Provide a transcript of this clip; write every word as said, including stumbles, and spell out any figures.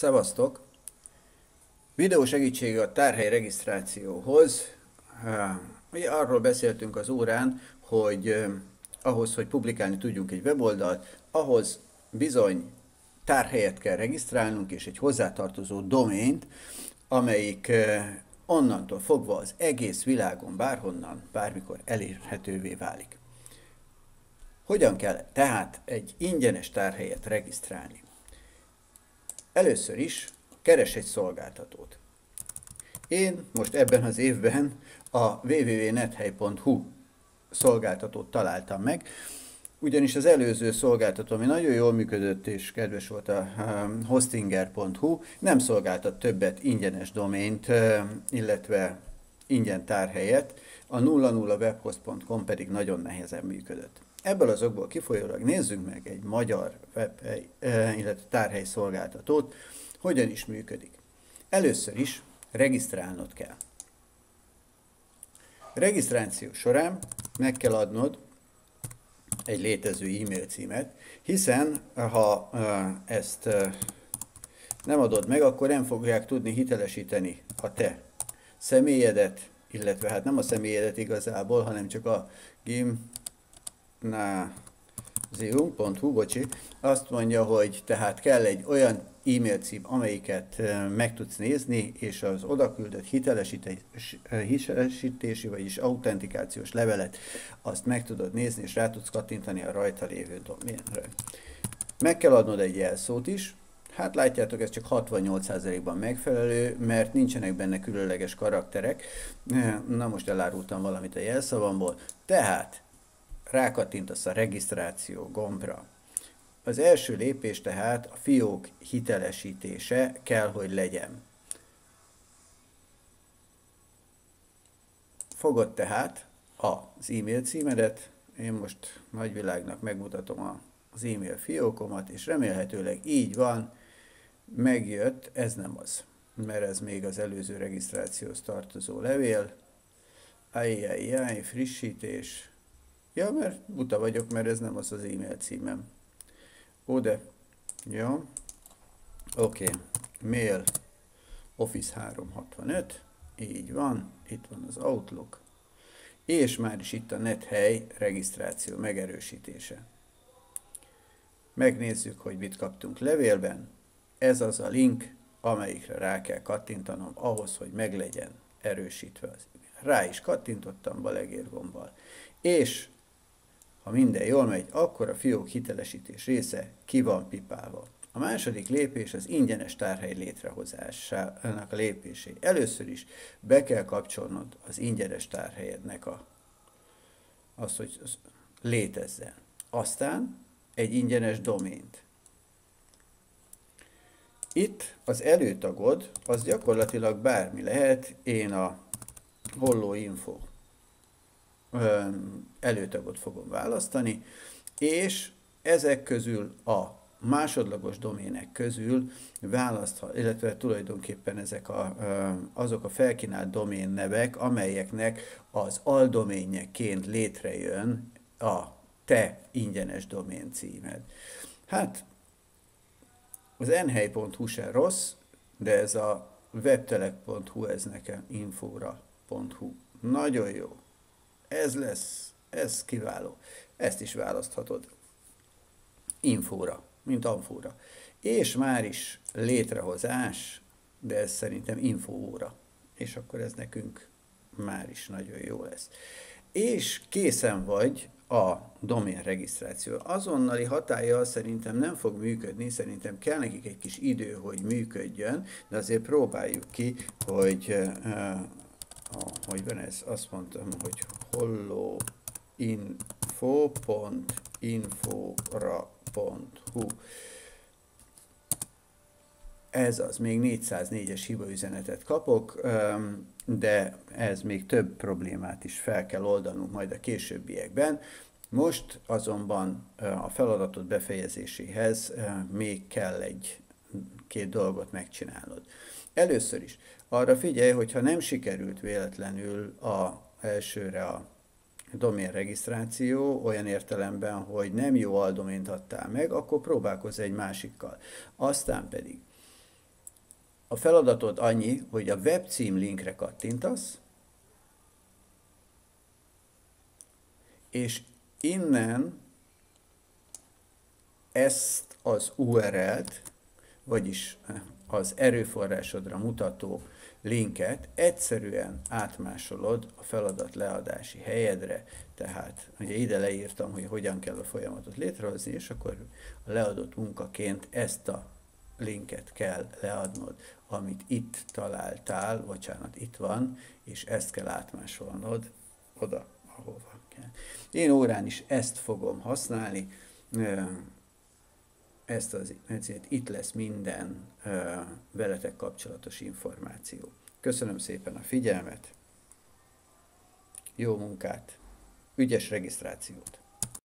Szevasztok! Videó segítsége a tárhely regisztrációhoz. Uh, Ugye arról beszéltünk az órán, hogy uh, ahhoz, hogy publikálni tudjunk egy weboldalt, ahhoz bizony tárhelyet kell regisztrálnunk, és egy hozzátartozó domént, amelyik uh, onnantól fogva az egész világon bárhonnan, bármikor elérhetővé válik. Hogyan kell tehát egy ingyenes tárhelyet regisztrálni? Először is keres egy szolgáltatót. Én most ebben az évben a double-u double-u double-u pont nethely pont hu szolgáltatót találtam meg, ugyanis az előző szolgáltató, ami nagyon jól működött és kedves volt, a hostinger pont hu, nem szolgáltat többet ingyenes domént, illetve ingyen tárhelyet, a nulla nulla webhost pont com pedig nagyon nehezen működött. Ebből az okból kifolyólag nézzünk meg egy magyar webhely, illetve tárhely szolgáltatót, hogyan is működik. Először is regisztrálnod kell. Regisztráció során meg kell adnod egy létező e-mail címet, hiszen ha ezt nem adod meg, akkor nem fogják tudni hitelesíteni a te személyedet, illetve hát nem a személyedet igazából, hanem csak a gimnázium pont hu, bocsi, azt mondja, hogy tehát kell egy olyan e-mail cím, amelyiket meg tudsz nézni, és az odaküldött hitelesítési, vagyis autentikációs levelet, azt meg tudod nézni, és rá tudsz kattintani a rajta lévő doménre. Meg kell adnod egy jelszót is. Hát látjátok, ez csak hatvannyolc százalékban megfelelő, mert nincsenek benne különleges karakterek. Na most elárultam valamit a jelszavamból. Tehát rákattintasz a regisztráció gombra. Az első lépés tehát a fiók hitelesítése kell, hogy legyen. Fogod tehát az e-mail címedet, én most nagyvilágnak megmutatom az e-mail fiókomat, és remélhetőleg így van, megjött, ez nem az, mert ez még az előző regisztrációhoz tartozó levél. Ajjajjaj, frissítés. Ja, mert buta vagyok, mert ez nem az az e-mail címem. Ó, de, jó, oké, okay. Mail Office háromszázhatvanöt, így van, itt van az Outlook, és már is itt a nethely regisztráció megerősítése. Megnézzük, hogy mit kaptunk levélben. Ez az a link, amelyikre rá kell kattintanom ahhoz, hogy meglegyen erősítve az e-mail. Rá is kattintottam balegér gombbal. És ha minden jól megy, akkor a fiók hitelesítés része ki van pipálva. A második lépés az ingyenes tárhely létrehozásának a lépésé. Először is be kell kapcsolnod az ingyenes tárhelyednek a, azt, hogy az létezzen. Aztán egy ingyenes domént. Itt az előtagod, az gyakorlatilag bármi lehet, én a Holló Info előtagot fogom választani, és ezek közül a másodlagos domének közül választhat, illetve tulajdonképpen ezek a, azok a felkínált domén nevek, amelyeknek az aldoményeként létrejön a te ingyenes domén címed. Hát az enhely pont hu se rossz, de ez a webtelek pont hu, ez nekem infóra pont hu. Nagyon jó. Ez lesz, ez kiváló. Ezt is választhatod. Infóra, mint amfóra. És már is létrehozás, de ez szerintem infóóra. És akkor ez nekünk már is nagyon jó lesz. És készen vagy a domén regisztráció. Azonnali hatállyal szerintem nem fog működni, szerintem kell nekik egy kis idő, hogy működjön, de azért próbáljuk ki, hogy uh, hogy van ez, azt mondtam, hogy holloinfo pont infora pont hu. Ez az, még négyszáznégyes hibaüzenetet kapok, de ez még több problémát is fel kell oldanunk majd a későbbiekben. Most azonban a feladatot befejezéséhez még kell egy-két dolgot megcsinálnod. Először is arra figyelj, hogy ha nem sikerült véletlenül a elsőre a domén regisztráció, olyan értelemben, hogy nem jó aldomént adtál meg, akkor próbálkozz egy másikkal. Aztán pedig A feladatod annyi, hogy a webcím linkre kattintasz, és innen ezt az u er el-t, vagyis az erőforrásodra mutató linket egyszerűen átmásolod a feladat leadási helyedre, tehát ugye ide leírtam, hogy hogyan kell a folyamatot létrehozni, és akkor a leadott munkaként ezt a linket kell leadnod, amit itt találtál, bocsánat, itt van, és ezt kell átmásolnod oda, ahova kell. Én órán is ezt fogom használni, ezt az, ezért itt lesz minden uh, veletek kapcsolatos információ. Köszönöm szépen a figyelmet, jó munkát, ügyes regisztrációt!